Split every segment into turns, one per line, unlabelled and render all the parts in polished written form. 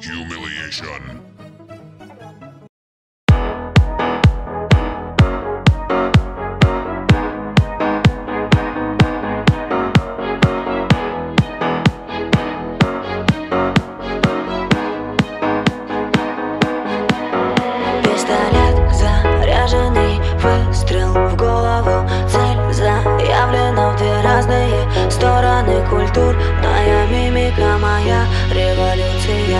Humiliation.
Пистолет заряженный, выстрел в голову. Цель заявлена в две разные стороны. Культурная мимика моя, революция.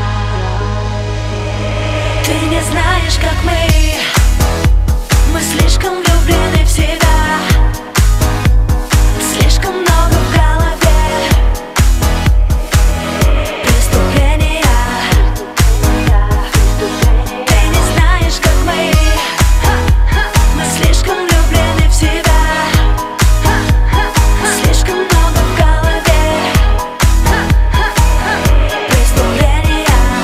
Ты не знаешь, как мы слишком влюблены в себя. Слишком много в голове преступления. Ты не знаешь, как мы слишком влюблены в себя. Слишком много в голове преступления.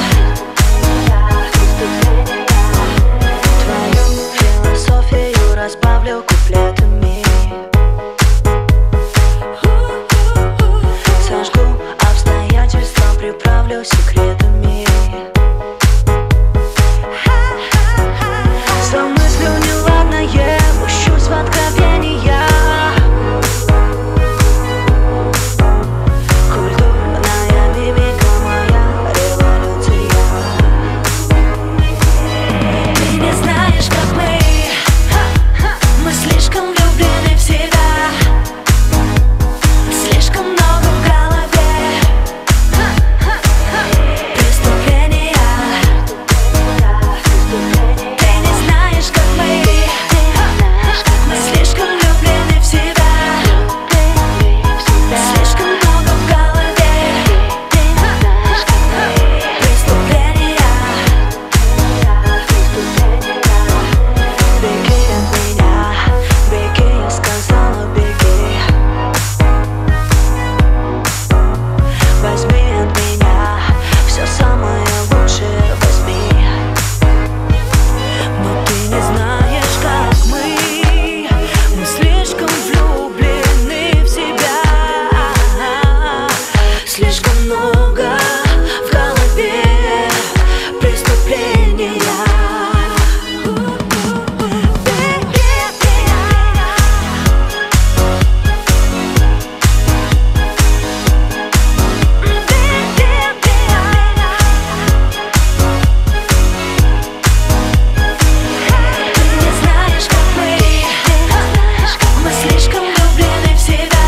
Твою философию разбавлю куплетами. Сожгу обстоятельства, приправлю секретами. Замыслю неладное, пущусь в откровения. Культурная мимика моя, революция. Ты не знаешь, как мы слишком влюблены в себя. Слишком много в голове преступления. Ты не знаешь, как мы слишком влюблены в себя. Слишком много в голове преступления. Беги от меня, беги, я сказала, беги. Возьми от меня все самое лучшее, возьми. Но ты не знаешь, как мы слишком влюблены в себя. Слишком много в голове преступления. Ты не знаешь, как мы слишком влюблены в себя.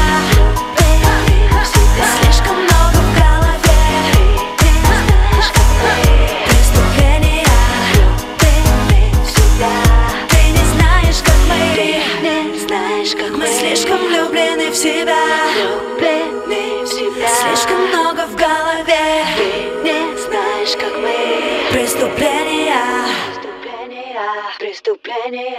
Слишком много в голове преступления. Ты не знаешь, как мы слишком влюблены в себя. Слишком много в голове. Не знаешь, как мы преступления. Преступления.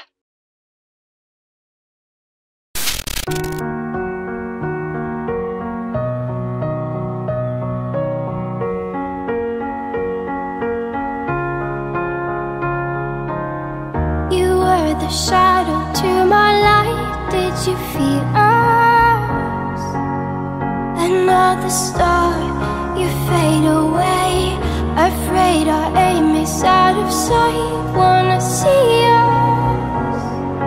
You were the shadow to my light. Did you feel us? Another star, you fade away. Afraid our aim is out of sight. Wanna see us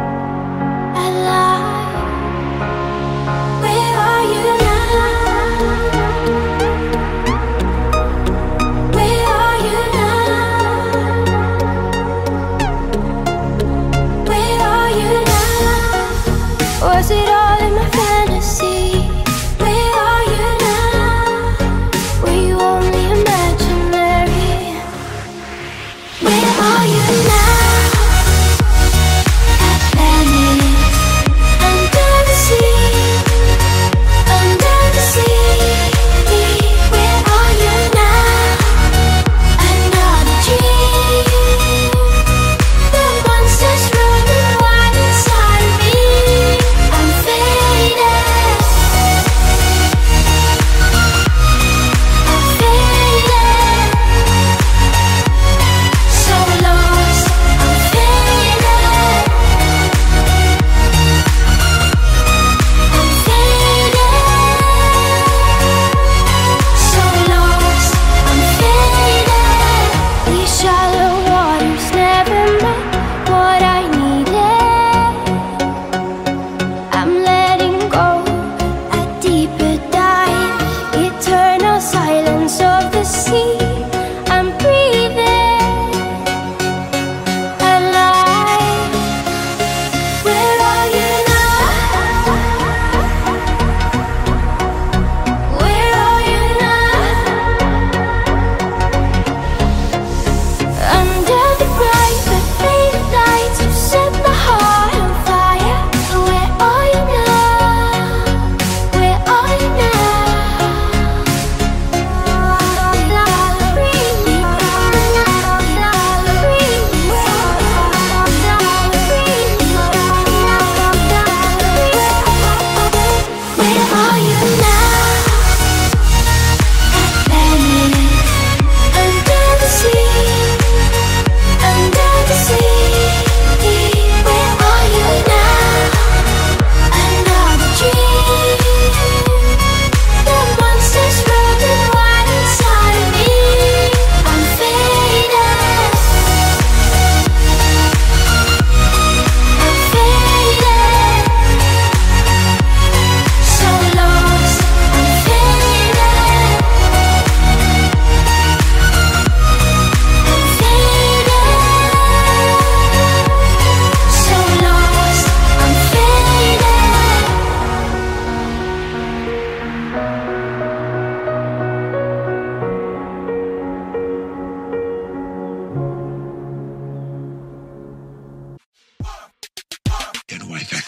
alive. Where are you now? Where are you now? Where are you now? Was it all in my fantasy? Where are you now? Were you only imaginary? Where are you now?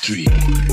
Factory.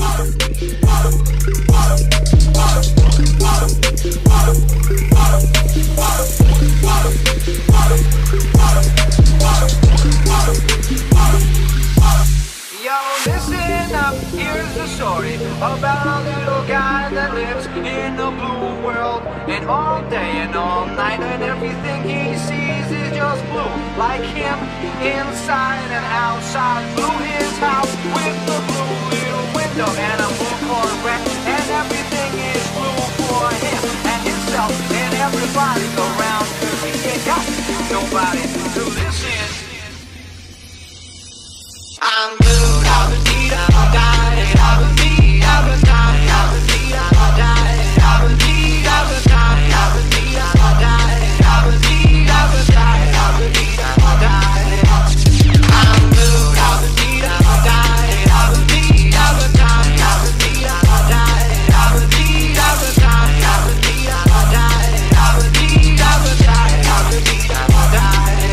Yo, listen up, here's the story about a little guy that lives in a blue world. And all day and all night, and everything he sees is just blue. Like him, inside and outside. Blue his house with the blue little window and a blue Corvette. And everything is blue for him and himself and everybody around. Cause he ain't got nobody to listen. I'm blue, I would need, I would die, I would need, I would die, I would need, I would die, I would need, I would die, I would need, I would die, I would need, I would die, I would need, I would die. I'm blue, I would need, I would die, I would need, I would die, I would need, I would die, I would need, I would die, I would need, I would die, I would need, I would die, I would need, I would die.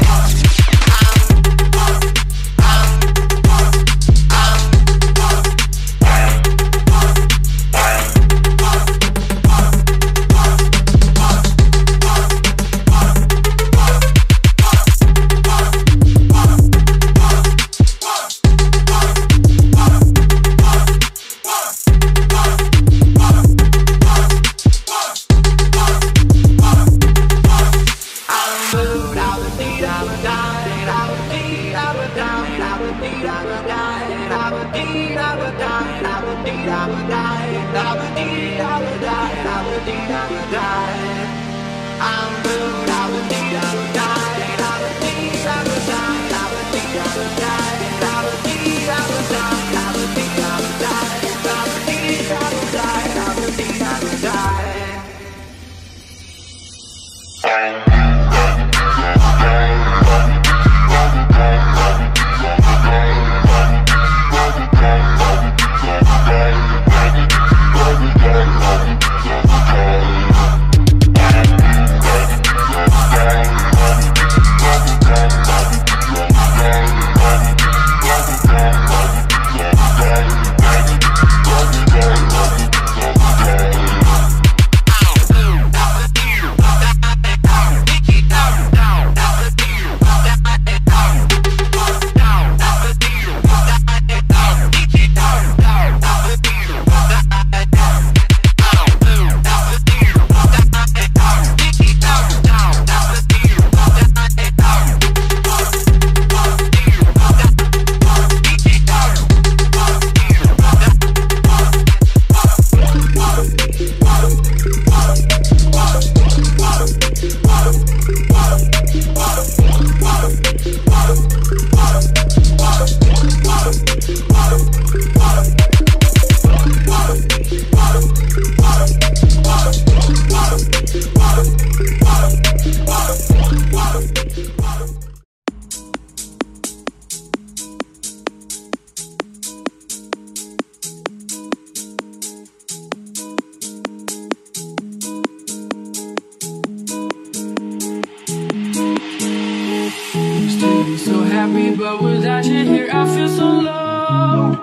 But without you here, I feel so low.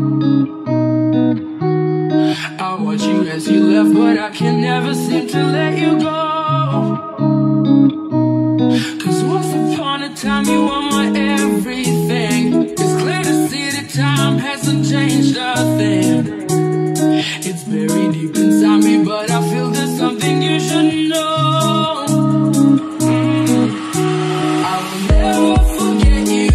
I watch you as you left, but I can never seem to let you go. Cause once upon a time you were my everything. It's clear to see that time hasn't changed a thing. It's buried deep inside me, but I feel there's something you should know. I will never forget you.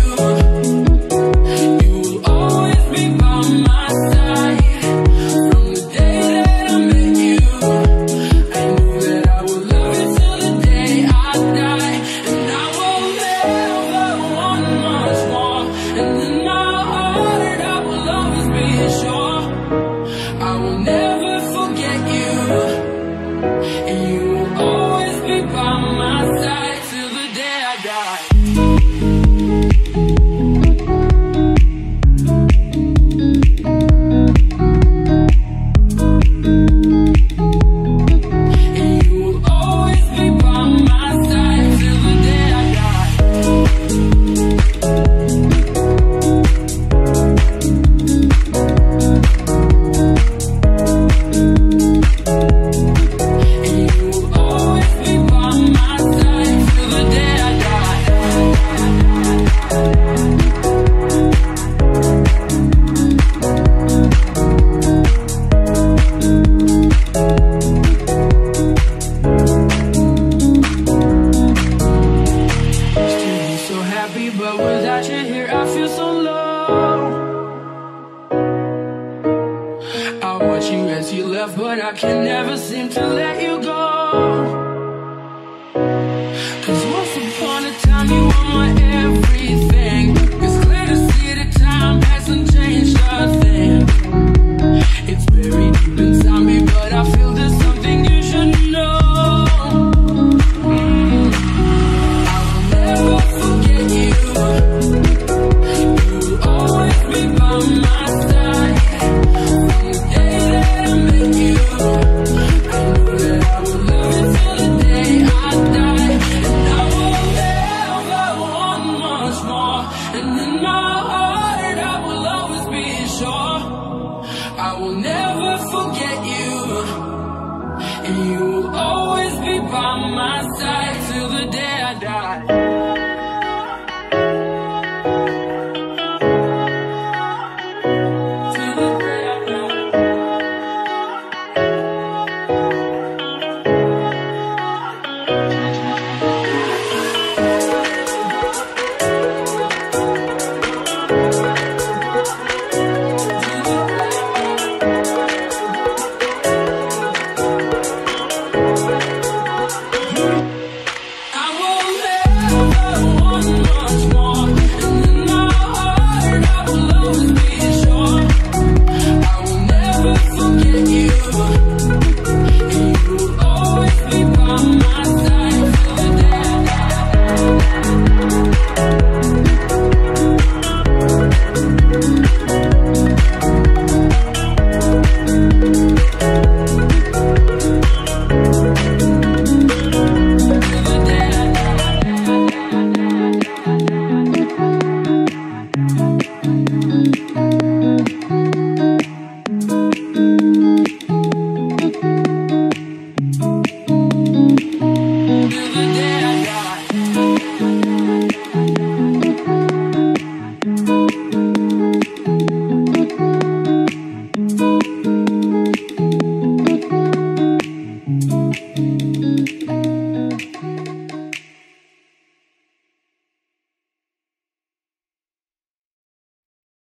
I will never forget you, and you will always I watch you as you left, but I can never seem to let you go. 'Cause once upon a time you were my everything. It's clear to see that time hasn't changed a thing. It's buried deep inside me, but I feel there's something you should know. I will never forget you. You'll always be by my side. From the day that I met you, I knew that I would love you till the day I die. And I will never want much more. And in my heart I will always be sure I will never forget you, and you will always be by my